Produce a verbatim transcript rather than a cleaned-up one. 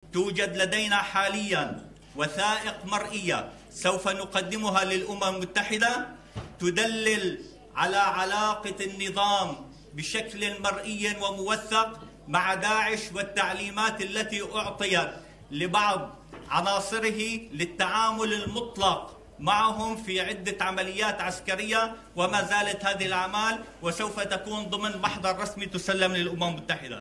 توجد لدينا حاليا وثائق مرئية سوف نقدمها للأمم المتحدة تدلل على علاقة النظام بشكل مرئي وموثق مع داعش والتعليمات التي أعطيت لبعض عناصره للتعامل المطلق معهم في عدة عمليات عسكرية، وما زالت هذه الأعمال وسوف تكون ضمن محضر رسمي تسلم للأمم المتحدة.